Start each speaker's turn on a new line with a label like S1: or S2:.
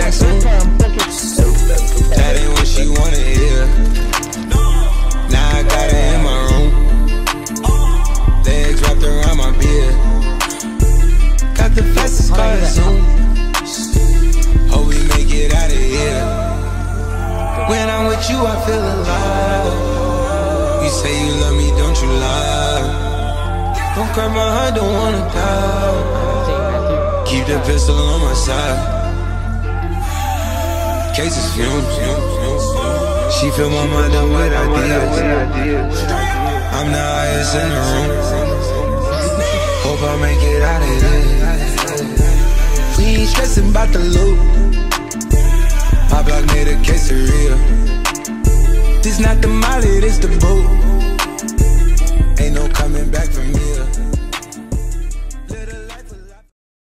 S1: back soon. That ain't what she wanna hear. Now I got her in my room, legs wrapped around my beard. Got the fastest car to Zoom. Hope we make it out of here. When I'm with you, I feel alive. You say you love me, don't you lie? Don't cry my heart, don't wanna die. Keep the pistol on my side. Cases fumes. She fill my mind up with ideas. I'm the highest in the room. Hope I make it out of here. We ain't stressing about the loot. My block made a quesadilla. This not the molly, this the boat. Ain't no coming back from here.